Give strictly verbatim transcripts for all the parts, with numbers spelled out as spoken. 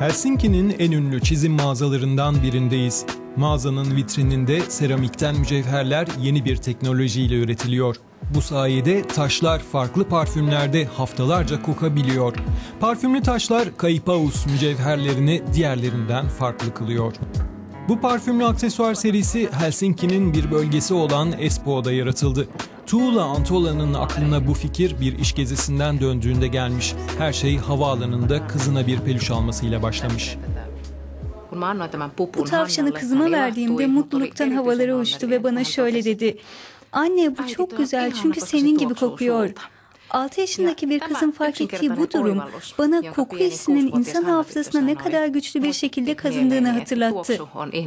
Helsinki'nin en ünlü çizim mağazalarından birindeyiz. Mağazanın vitrininde seramikten mücevherler yeni bir teknolojiyle üretiliyor. Bu sayede taşlar farklı parfümlerde haftalarca kokabiliyor. Parfümlü taşlar Kaipaus mücevherlerini diğerlerinden farklı kılıyor. Bu parfümlü aksesuar serisi Helsinki'nin bir bölgesi olan Espoo'da yaratıldı. Tuula Antola'nın aklına bu fikir bir iş gezisinden döndüğünde gelmiş. Her şey havaalanında kızına bir peluş almasıyla başlamış. Bu tavşanı kızıma verdiğimde mutluluktan havalara uçtu ve bana şöyle dedi: "Anne, bu çok güzel çünkü senin gibi kokuyor." altı yaşındaki bir kızın fark ettiği bu durum bana koku hissinin insan hafızasına ne kadar güçlü bir şekilde kazındığını hatırlattı.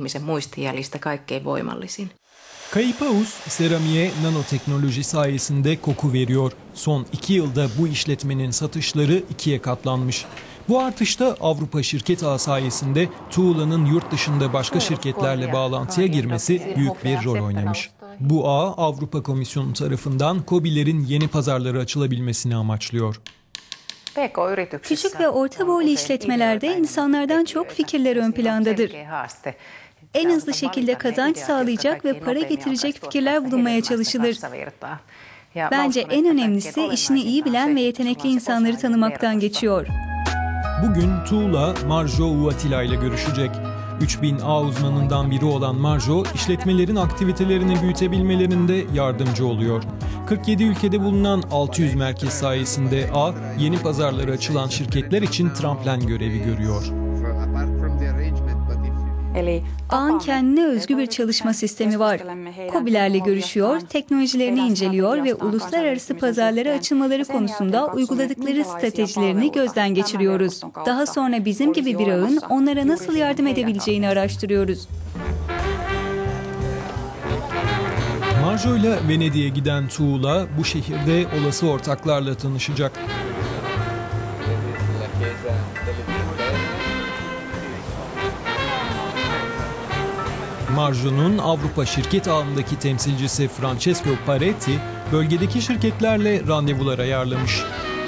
Kaipaus, seramiğe nanoteknoloji sayesinde koku veriyor. Son iki yılda bu işletmenin satışları ikiye katlanmış. Bu artışta Avrupa şirket ağı sayesinde Tuula'nın yurt dışında başka şirketlerle bağlantıya girmesi büyük bir rol oynamış. Bu ağ Avrupa Komisyonu tarafından KOBİ'lerin yeni pazarlara açılabilmesini amaçlıyor. Küçük ve orta boylu işletmelerde insanlardan çok fikirler ön plandadır. En hızlı şekilde kazanç sağlayacak ve para getirecek fikirler bulunmaya çalışılır. Bence en önemlisi işini iyi bilen ve yetenekli insanları tanımaktan geçiyor. Bugün Tuula, Marjo Uatila ile görüşecek. üç bin ağ uzmanından biri olan Marjo, işletmelerin aktivitelerini büyütebilmelerinde yardımcı oluyor. kırk yedi ülkede bulunan altı yüz merkez sayesinde ağ, yeni pazarlara açılan şirketler için tramplen görevi görüyor. Ağın kendine özgü bir çalışma sistemi var. KOBİ'lerle görüşüyor, teknolojilerini inceliyor ve uluslararası pazarlara açılmaları konusunda uyguladıkları stratejilerini gözden geçiriyoruz. Daha sonra bizim gibi bir ağın onlara nasıl yardım edebileceğini araştırıyoruz. Marjo ile Venedik'e giden Tuula bu şehirde olası ortaklarla tanışacak. Marjo'nun Avrupa şirket ağındaki temsilcisi Francesco Paretti, bölgedeki şirketlerle randevular ayarlamış.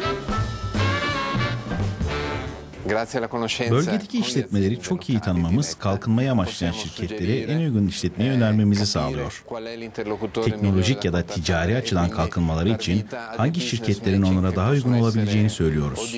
Bölgedeki işletmeleri çok iyi tanımamız, kalkınmayı amaçlayan şirketleri en uygun işletmeye önermemizi sağlıyor. Teknolojik ya da ticari açıdan kalkınmaları için hangi şirketlerin onlara daha uygun olabileceğini söylüyoruz.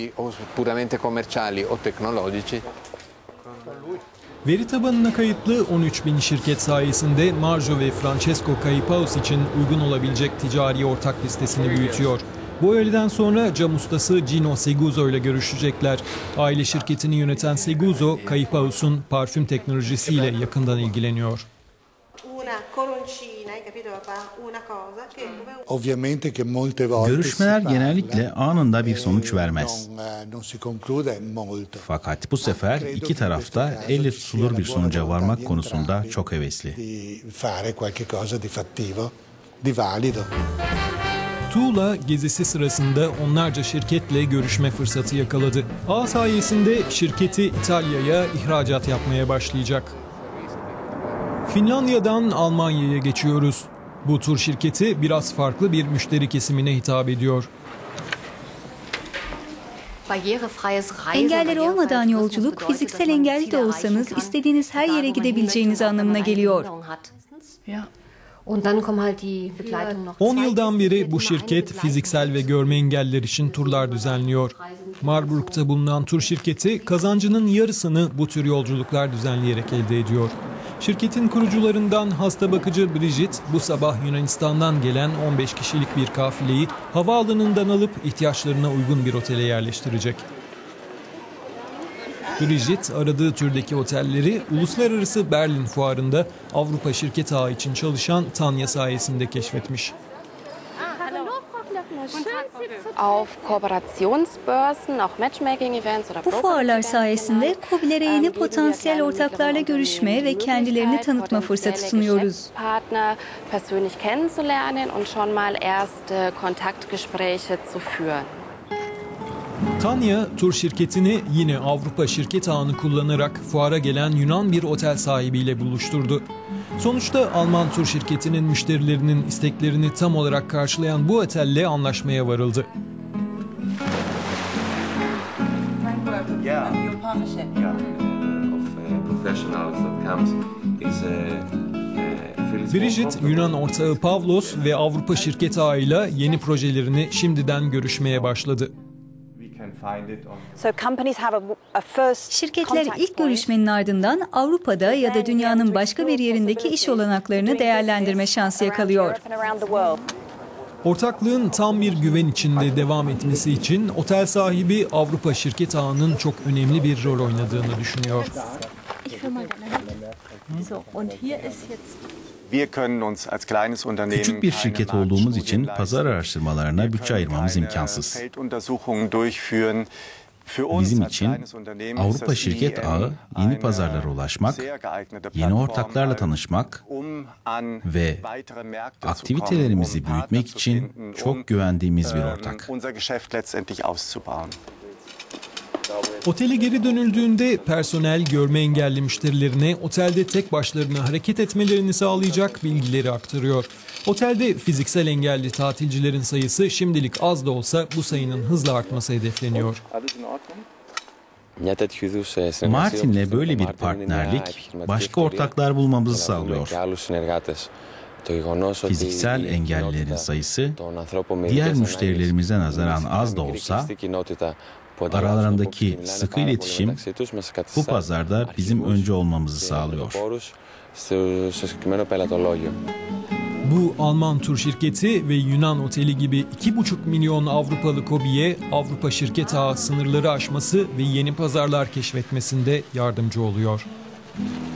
Veri tabanına kayıtlı on üç bin şirket sayesinde Marjo ve Francesco Kaipaus için uygun olabilecek ticari ortak listesini büyütüyor. Bu öğleden sonra cam ustası Gino Seguzo ile görüşecekler. Aile şirketini yöneten Seguzo, Kaipaus'un parfüm teknolojisiyle yakından ilgileniyor. Görüşmeler genellikle anında bir sonuç vermez. Fakat bu sefer iki tarafta elle tutulur bir sonuca varmak konusunda çok hevesli. Tuula gezisi sırasında onlarca şirketle görüşme fırsatı yakaladı. Ağ sayesinde şirketi İtalya'ya ihracat yapmaya başlayacak. Finlandiya'dan Almanya'ya geçiyoruz. Bu tur şirketi biraz farklı bir müşteri kesimine hitap ediyor. Engelleri olmadan yolculuk, fiziksel engelli de olsanız istediğiniz her yere gidebileceğiniz anlamına geliyor. on yıldan beri bu şirket fiziksel ve görme engelliler için turlar düzenliyor. Marburg'da bulunan tur şirketi kazancının yarısını bu tür yolculuklar düzenleyerek elde ediyor. Şirketin kurucularından hasta bakıcı Bridget bu sabah Yunanistan'dan gelen on beş kişilik bir kafileyi havaalanından alıp ihtiyaçlarına uygun bir otele yerleştirecek. Bridget aradığı türdeki otelleri uluslararası Berlin fuarında Avrupa şirket ağı için çalışan Tanya sayesinde keşfetmiş. Bu fuarlar sayesinde KOBİ'lere yeni potansiyel ortaklarla görüşme ve kendilerini tanıtma fırsatı sunuyoruz. Tanya, tur şirketini yine Avrupa şirket ağını kullanarak fuara gelen Yunan bir otel sahibiyle buluşturdu. Sonuçta Alman tur şirketinin müşterilerinin isteklerini tam olarak karşılayan bu otelle anlaşmaya varıldı. Yeah. Bridget, Yunan ortağı Pavlos ve Avrupa şirket ağıyla yeni projelerini şimdiden görüşmeye başladı. Şirketler ilk görüşmenin ardından Avrupa'da ya da dünyanın başka bir yerindeki iş olanaklarını değerlendirme şansı yakalıyor. Ortaklığın tam bir güven içinde devam etmesi için otel sahibi Avrupa şirket ağının çok önemli bir rol oynadığını düşünüyor. Küçük bir şirket olduğumuz için pazar araştırmalarına bütçe ayırmamız imkansız. Bizim için Avrupa şirket ağı yeni pazarlara ulaşmak, yeni ortaklarla tanışmak ve aktivitelerimizi büyütmek için çok güvendiğimiz bir ortak. Otele geri dönüldüğünde personel görme engelli müşterilerine otelde tek başlarına hareket etmelerini sağlayacak bilgileri aktarıyor. Otelde fiziksel engelli tatilcilerin sayısı şimdilik az da olsa bu sayının hızla artması hedefleniyor. Martin'le böyle bir partnerlik başka ortaklar bulmamızı sağlıyor. Fiziksel engellilerin sayısı diğer müşterilerimize nazaran az da olsa aralarındaki sıkı iletişim bu pazarda bizim önce olmamızı sağlıyor. Bu Alman tur şirketi ve Yunan oteli gibi iki buçuk milyon Avrupalı KOBİ'ye Avrupa şirket ağı sınırları aşması ve yeni pazarlar keşfetmesinde yardımcı oluyor.